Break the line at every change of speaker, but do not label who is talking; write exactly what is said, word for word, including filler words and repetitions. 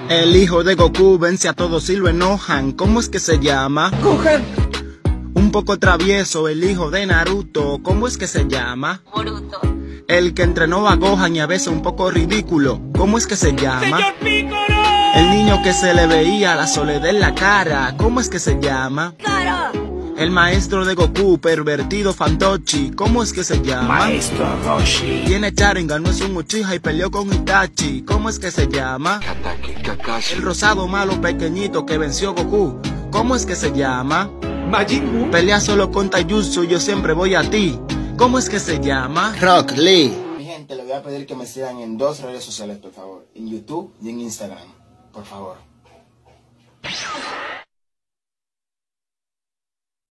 El hijo de Goku vence a todos y lo enojan. ¿Cómo es que se llama?
Gohan.
Un poco travieso, el hijo de Naruto. ¿Cómo es que se llama?
Boruto.
El que entrenó a Gohan y a veces un poco ridículo. ¿Cómo es que se llama?
¡Señor Piccolo!
El niño que se le veía la soledad en la cara. ¿Cómo es que se llama?
¡Claro!
El maestro de Goku, pervertido Fantochi. ¿Cómo es que se llama?
Maestro Roshi.
Tiene Sharingan, no es un Uchiha y peleó con Itachi. ¿Cómo es que se llama?
Hatake Kakashi.
El rosado malo pequeñito que venció Goku. ¿Cómo es que se llama?
Majin Buu.
Pelea solo con Taijutsu, yo siempre voy a ti. ¿Cómo es que se llama?
Rock Lee. Mi gente, le voy a pedir que me sigan en dos redes sociales, por favor. En YouTube y en Instagram. Por favor.